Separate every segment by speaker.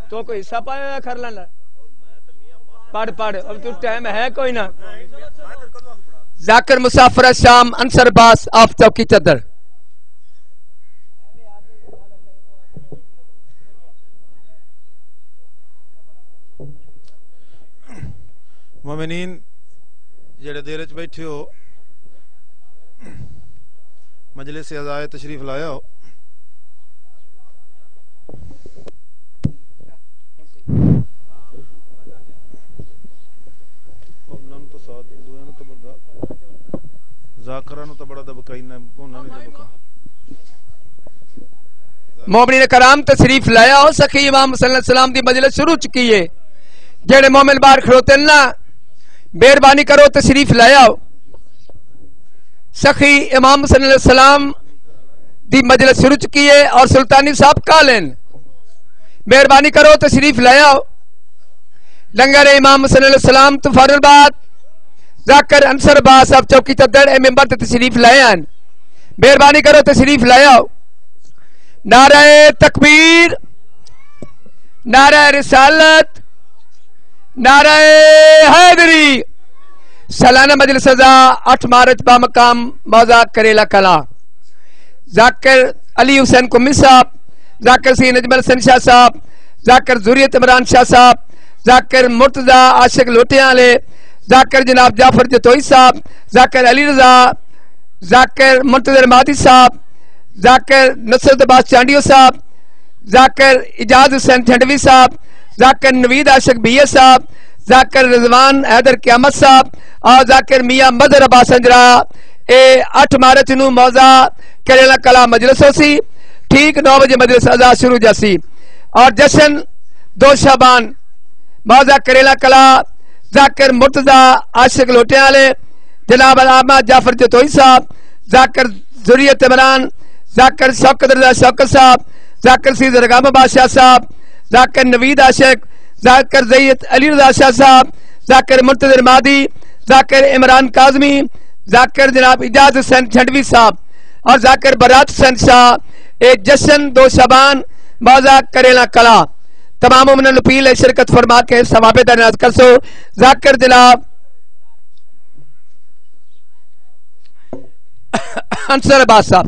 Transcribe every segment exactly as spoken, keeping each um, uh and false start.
Speaker 1: تو کوئی حصہ پایا ہے کر لینا پڑھ پڑھ اب تو ٹائم ہے کوئی نہ ذاکر مسافر شام انصر باس آف چوکی چدر
Speaker 2: مومنین جڑے دیر وچ بیٹھے ہو مجلس عزائے تشریف لایا ہو
Speaker 1: مومنین کرام تشریف لایا ہو سخی امام صلی اللہ علیہ وسلم دی مجلس شروع چکی ہے جڑے مومن بار کھڑوتے نا مہربانی کرو تشریف لایا ہو سخی امام صلی اللہ علیہ وسلم دی مجلس شروع چکی ہے اور سلطانی صاحب کالین مہربانی کرو تشریف لایا ہو لنگر امام صلی اللہ علیہ وسلم تو فارغ الباد ذاکر انصر باس صاحب چوکی چدر اے ممبر تے تشریف لایا ہیں مہربانی کرو تشریف لایا ہو نعرہ تکبیر نعرہ رسالت نعرہ حیدری سالانہ مجلس سزا آٹھ مارچ با مقام موضع کریلا کلا ذاکر علی حسین کمی صاحب ذاکر سی نجم الحسن شاہ صاحب ذاکر ذریت عمران شاہ صاحب ذاکر مرتضی عاشق لوٹیاں لے ذاکر جناب جعفر جتوئی صاحب ذاکر علی رضا ذاکر منتظر مادی صاحب ذاکر نصرت عباس چانڈیو صاحب ذاکر اجاز حسین جھنڈوی صاحب ذاکر نوید عاشق بھیا صاحب ذاکر رضوان حیدر قیامت صاحب اور ذاکر میاں مظہر عباس انجرا اے آٹھ مارچ نو موضع کریلا کلا مجلس ہو سی ٹھیک نو بجے مجلس ادا شروع جاسی اور جشن دو شعبان موضع کریلا کلا ذاکر مرتضی عاشق لوٹے والے جناب علامہ جعفر جتوئی صاحب ذاکر ذریت عمران ذاکر شوکت رضا شوکت صاحب ذاکر سید رگام بادشاہ صاحب ذاکر نوید عاشق ذاکر زید علی رضا شاہ صاحب ذاکر منتظر مادی ذاکر عمران کاظمی ذاکر جناب اجاز حسین جھنڈوی صاحب اور ذاکر برات حسین شاہ ایک جشن دو شبان موضع کریلا کلا تمام مومنان اپیل ہے شرکت فرما کے ثواب درناز کر سو ذاکر جناب انصر عباس صاحب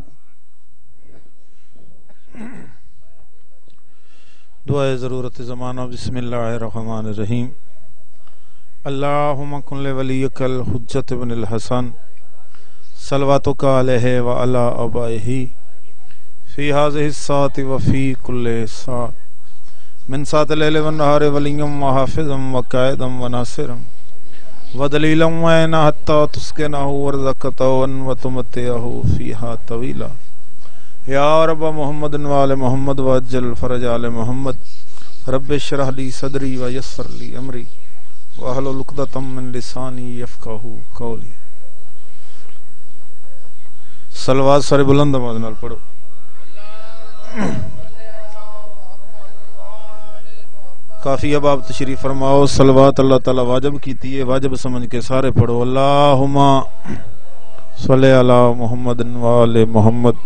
Speaker 2: دعائے ضرورت زمانہ بسم اللہ الرحمن الرحیم اللہم کن لولیک الحجت بن الحسن صلواتک علیہ وعلا آبائہ فی هذه الساعة وفی کل ساعة من ساعة اللیل والنہار ولیم وحافظم وقائدم وناصرم ودلیلم وعینا حتی تسکنہو ورزقتون وتمتعہو فیہا طویلا یا رب محمد وآل محمد وعجل فرج آل محمد رب اشرح لی صدری ویسر لی امری واحلل عقدۃ من لسانی یفقہوا قولی صلوات سارے بلند آواز نال پڑھو کافی اب آپ تشریف فرماؤ صلوات اللہ تعالی واجب کیتی ہے واجب سمجھ کے سارے پڑھو اللہم صلی علی محمد وآل محمد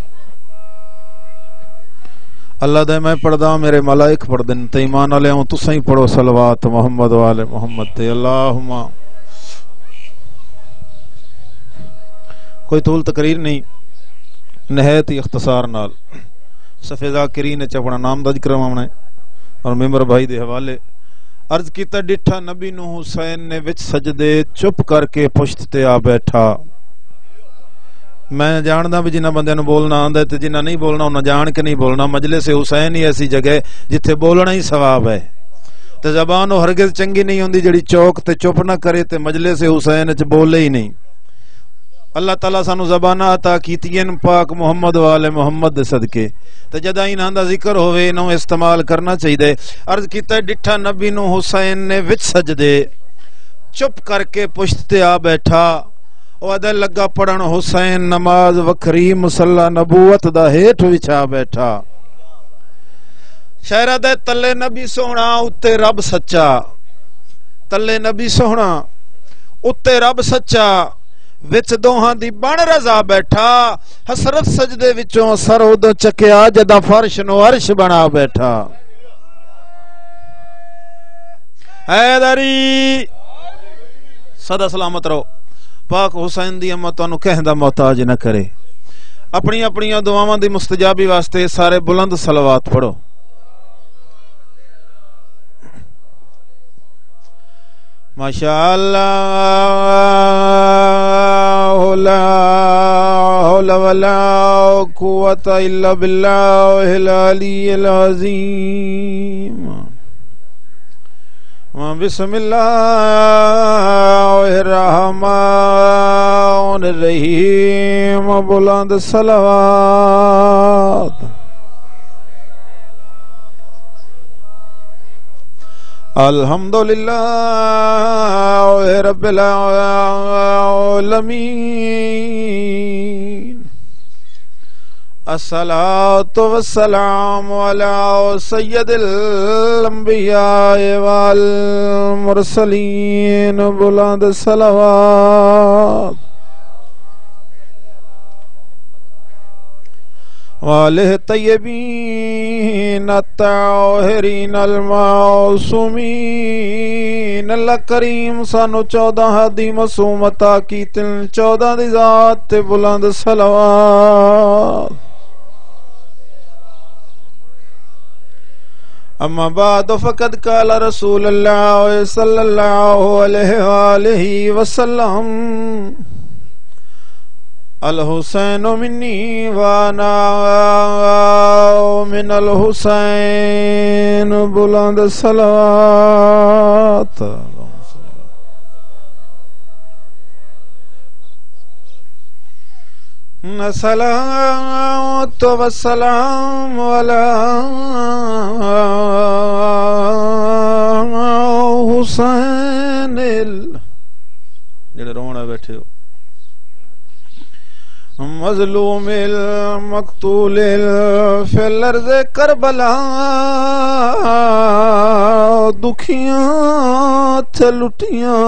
Speaker 2: اللہ دے میں پڑھ دا میرے ملائک پڑھ دن تے ایمان والے ہوں تساں ہی پڑھو صلوات محمد وآل محمد تے اللہم کوئی طول تقریر نہیں نہایت ہی اختصار نال صفحہ ذاکرین چ اپنا نام درج کرواونا ہے اور ممبر بھائی دے حوالے عرض کیتا ڈٹھا نبی نو حسین نے وچ سجدے چپ کر کے پشت تے آ بیٹھا میں جاندا بھی جنہ بندے نو بولنا آندا تے جنہ نہیں بولنا انہاں جان کے نہیں بولنا مجلس حسین ہی ایسی جگہ جتھے بولنا ہی ثواب ہے تے زبان ہرگز چنگی نہیں ہوندی جڑی چوک تے چپ نہ کرے تے مجلس حسین وچ بولے ہی نہیں اللہ تعالیٰ سانو زبانہ عطا کیتین پاک محمد والے محمد دے صدقے تے جدا انہاں دا ذکر ہوئے انہوں استعمال کرنا چاہیے عرض کیتا ڈٹھا نبی نو حسین نے وچ سجدے چپ کر کے پشت تے آ بیٹھا وعدہ لگا پڑھن حسین نماز وکھری مصلی نبوت دا ہیٹھ وچھا بیٹھا شہرہ دے تلے نبی سونا اتے رب سچا تلے نبی سونا اتے رب سچا وچ دوہاں دی بن رضا بیٹھا حسرت سجدے وچوں سر ادوں چکیا جدا فرش نو عرش بنا بیٹھا حیدری سدا سلامت رہو. پاک حسین دی امت تانوں کہن دا محتاج نہ کرے. اپنی اپنی دعاواں دی مستجابی واسطے سارے بلند صلوات پڑھو. ماشاء اللہ لا حول ولا قوت الا باللہ العلی العظیم. بسم اللہ الرحمن الرحیم. بلند صلوات. الحمدللہ رب العالمین. الصلاۃ والسلام علی سید الانبیاء والمرسلین. بلند صلوات. والہ طیبین الطاہرین المعصومین. اللہ کریم سانو چودہ ہدی معصوم عطا کیتن. چودہ دی ذات تے بلند صلوات. اما بعد فقد قال رسول اللہ صلی اللہ علیہ وآلہ وسلم الحسین منی وانا من الحسین. بلند صلوات. الصلاۃ والسلام علی حسین. جڑے رونا بیٹھے ہو مظلوم المقتول فی الارض کربلا. دکھیاں تے لٹیاں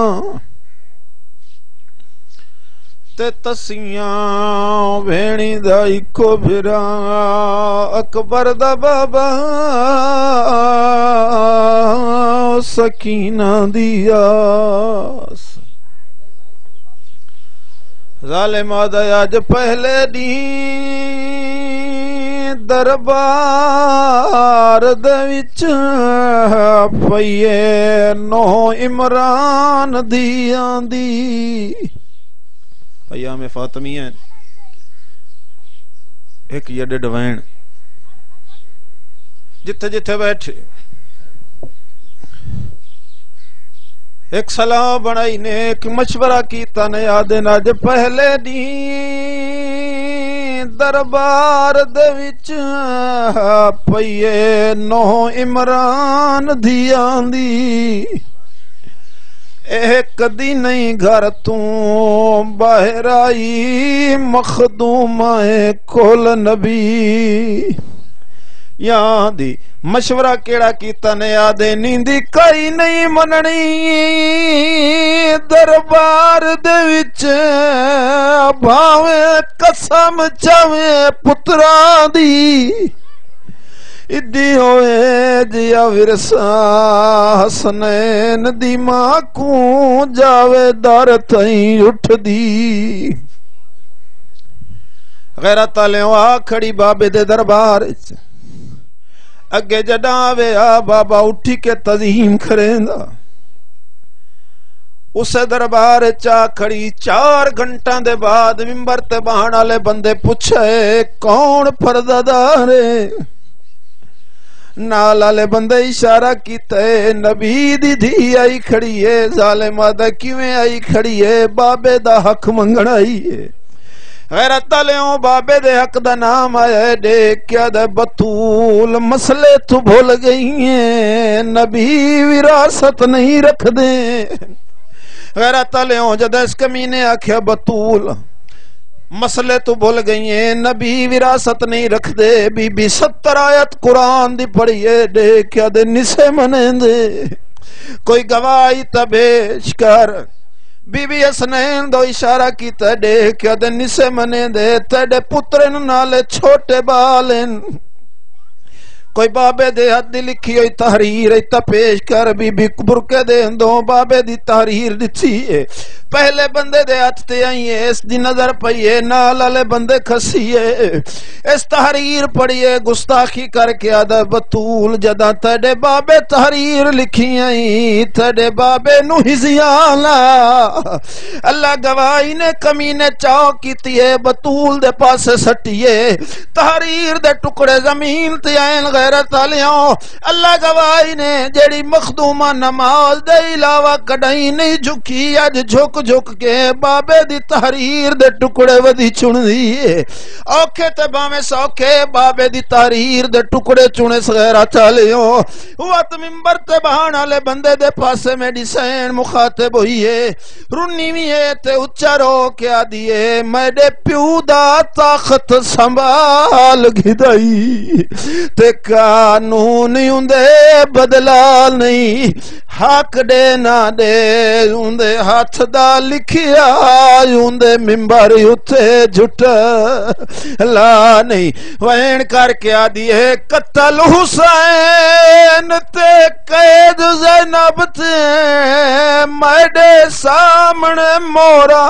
Speaker 2: تے تسیاں بھیڑی دا اکو بھرا. اکبر دا بابا سکینہ دی آس. ظالم آج پہلے دی دربار دے وچ پئیے نو عمران دی آندی. ایام فاطمی ہیں ایک یڈ ڈوین جتھے جتھے بیٹھے ایک صلاح بنائی نے ایک مشورہ کیتا نے. آدن اج پہلے دی دربار دے وچ پئیے نو عمران دی آندی. ایک کدی نہیں گھر تو باہر آئی مخدوم کول نبی. یہاں دی مشورہ کیڑا کیتا نے. آدھے نیندی کئی نہیں مننی دربار دے وچ بھاویں قسم چاویں پتراں دی. ایڈی ہوئے جیا ورثہ حسنین دی ماں کو جاوے دار تائیں اٹھ دی. غیرت والےوں آ کھڑی بابے دے دربار وچ. اگے جڈاں آوے آ بابا اٹھی کے تظیم کھریندا. اسے دربار چا کھڑی چار گھنٹاں دے بعد ممبر تے بہن والے بندے پوچھے کون پردہ رے. نال والے بندے اشارہ کیتے نبی دی دھی آئی کھڑی ہے. ظالمہ دا کیویں آئی کھڑی ہے؟ بابے دا حق منگن آئی ہے. غیرت والےوں بابے دے حق دا نام آیا دیکھ کیا دے بطول مسئلے تو بھول گئی ہیں. نبی وراثت نہیں رکھ دے. غیرت والےوں جد اس کمینے آکھیا بطول مسئلے تو بھول گئی ہیں نبی وراثت نہیں رکھ دے. بی بی ستر آیت قرآن دی پڑھئے دیکھ کیا دے نسے منیں دے. کوئی گواہی تبیش کر. بی بی حسنین دو اشارہ کی تیڈے کیا دے نسے منے دے. تیڈے پترن نالے چھوٹے بالن کوئی بابے دے ہاتھ دی لکھی ہوئی تحریر ایتا پیش کر بی بی برکے دے اندوں بابے دی تحریر دتی ہے پہلے بندے دے ہاتھ تے آئیے اس دی نظر پئیے نال والے بندے کھسیے اس تحریر پڑھیے گستاخی کر کے آدھا بطول جداں تیڑے بابے تحریر لکھی آئی تیڑے بابے نو ہزیانا اللہ گواہی نے کمینے چاو کیتی ہے بطول دے پاسے سٹیے تحریر دے ٹکڑے زمین تے آئین غیرت آلیاں اللہ گواہی نے جیڑی مخدومہ نماز دے علاوہ کڑائی نہیں جھکی آج جھک جھک کے بابے دی تحریر دے ٹکڑے ودی چن دیئے اوکھے تے باویں سوکھے بابے دی تحریر دے ٹکڑے چنے سغیرہ چالیوں وقت ممبر تے بہانا لے بندے دے پاسے میڈی سین مخاطب ہوئیے رونی ویے تے اچھا رو کیا دیئے میڈے پیو دا طاقت سنبھال گھدائی تے قانون اندے بدلا نہیں حق دے نہ دے اندے ہاتھ دا لکھیا اندے ممبر اتے جھٹا لا نہیں وین کر کے آدیے قتل حسین تے قید زینب تے میڈے سامنے مورا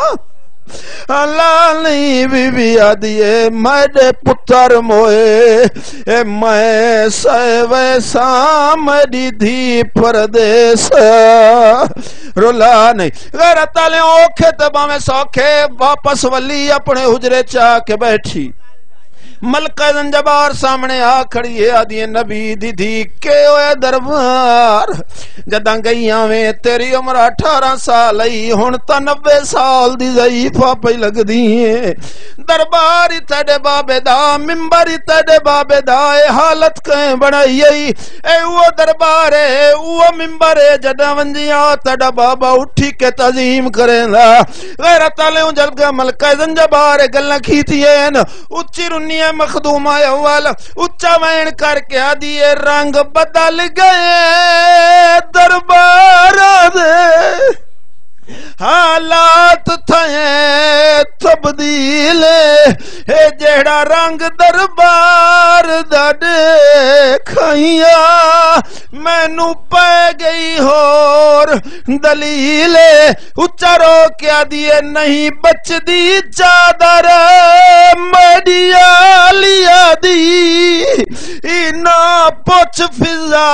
Speaker 2: اللہ نہیں بی بی آدیے میڈے پتر موئے اے میں سیوے سامدی دھی پردیس رولا نہیں غیرت آلے اوکھے تبا میں سوکھے واپس ولی اپنے حجرے چاہ کے بیٹھی ملکہ زنجبار سامنے آ کھڑی ہے آدھی نبی دی دی کے ہوئے دربار جداں گئی آویں تیری عمر اٹھارہ سال آئی ہن تا نوے سال دی ضعیفہ پہ لگ دی ہیں دربار تیڑے بابے دا ممبر تیڑے بابے دا اے حالت کہیں بڑھائی اے وہ دربار ہے وہ ممبر ہے جداں ونجیاں تیڑا بابا اٹھی کے تعظیم کریں دا غیرت آلے ہوں جلگا ملکہ زنجبار گلنہ کھیتی ہیں اچھی رنی مخدومہ اول اچھا وین کر کے آدیے رنگ بدل گئے دربار دے حالات تھائیں تبدیل ہے جیڑا رنگ دربار دا دیکھائیاں میں نو پہ گئی ہور دلیل اچھا رو کیا دیئے نہیں بچ دی چادر میڈیا لیا دی اینا پوچھ فضا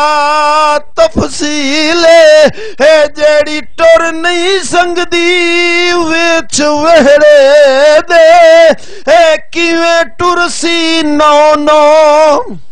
Speaker 2: تفصیل ہے جیڑی ٹور نہیں سنگ دی وچ وہڑے دے اے کیویں ٹرسی نو نو